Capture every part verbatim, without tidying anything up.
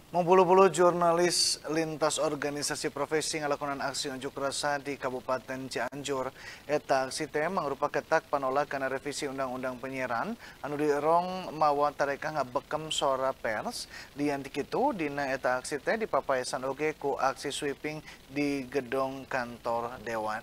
Mempuluh-puluh jurnalis lintas organisasi profesi ngalakonan aksi unjuk rasa di Kabupaten Cianjur. Eta aksi teh mangrupa ketak panolak karena revisi Undang-Undang Penyiaran anu dirong mawa tareka ngabekem sora pers. Lian ti kitu dina eta aksi teh dipapaesan oge ku aksi sweeping di gedung kantor Dewan.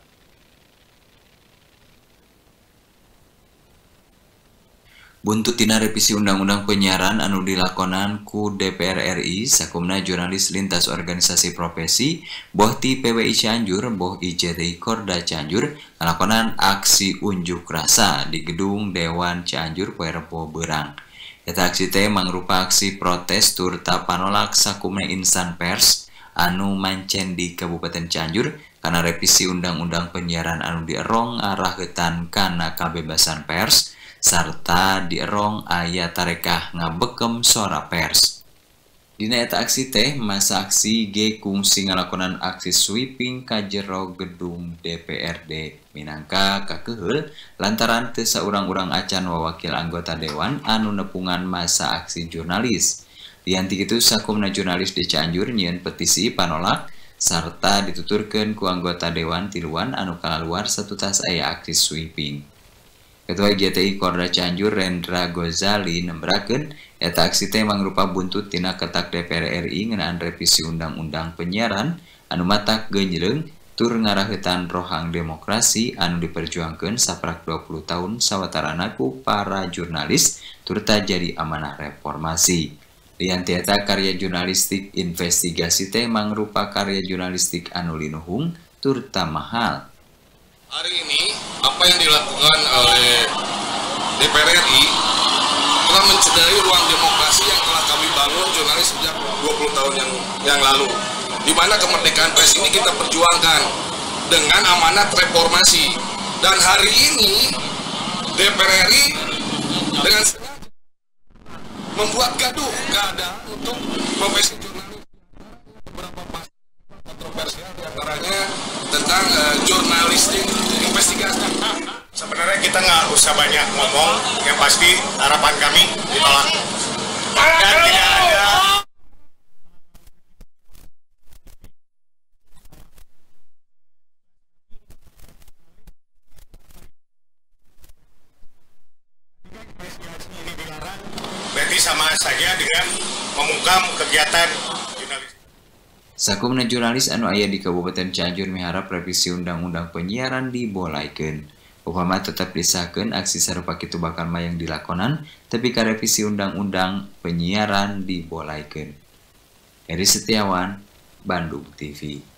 Buntut tina revisi Undang-Undang Penyiaran anu dilakonan ku D P R R I, sakumna jurnalis lintas organisasi profesi, boh ti P W I Cianjur, boh I J T I Korda Cianjur, ngalakonan aksi unjuk rasa di gedung Dewan Cianjur poe Rebo beurang. Eta aksi teh mangrupa aksi protes turta panolak sakumna insan pers anu mancen di Kabupaten Cianjur karena revisi Undang-Undang Penyiaran anu dierong araheutan kana kabebasan pers serta dierong aya tarekah ngabekem sora pers. Dina eta aksi teh masa aksi ge kungsi ngalakonan aksi sweeping ka jero gedung D P R D minangka kakeheul lantaran teu saurang-urang acan wawakil anggota dewan anu nepungan masa aksi jurnalis. Lian ti kitu sakumna jurnalis di Cianjur nyieun petisi panolak sarta dituturkeun ku anggota dewan tiluan anu kalaluar satutas aya aksi sweeping. Ketua I J T I Korda Cianjur Rendra Gozali nemberakeun eta aksi teh mangrupa buntut tina ketak D P R R I ngeunaan revisi Undang-Undang Penyiaran anu matak geunjleung tur ngaraheutan rohang demokrasi anu diperjuangkeun saprak dua puluh tahun sawatarana ku para jurnalis turta jadi amanah reformasi. Lian ti eta karya jurnalistik investigasi teh mangrupa karya jurnalistik anu linuhung turta mahal. Hari ini, apa yang dilakukan oleh D P R R I telah mencederai ruang demokrasi yang telah kami bangun jurnalis sejak dua puluh tahun yang, yang lalu. Di mana kemerdekaan pers ini kita perjuangkan dengan amanat reformasi. Dan hari ini, D P R R I dengan sengaja membuat gaduh keadaan untuk profesi jurnalis. Beberapa pasal kontroversial diantaranya tentang uh, jurnalistik investigasi. Sebenarnya kita nggak usah banyak ngomong, yang pasti harapan kami ditolak dan tidak ada investigasi ini dilarang, berarti sama saja dengan memungkam kegiatan jurnalis. Sakumna jurnalis anu aya di Kabupaten Cianjur miharap revisi Undang-Undang Penyiaran dibolaikeun. Upama tetap disahkeun aksi sarupa kitu bakal mayang dilakonan, tapi ka revisi Undang-Undang Penyiaran dibolaikeun. Heri Setiawan, Bandung T V.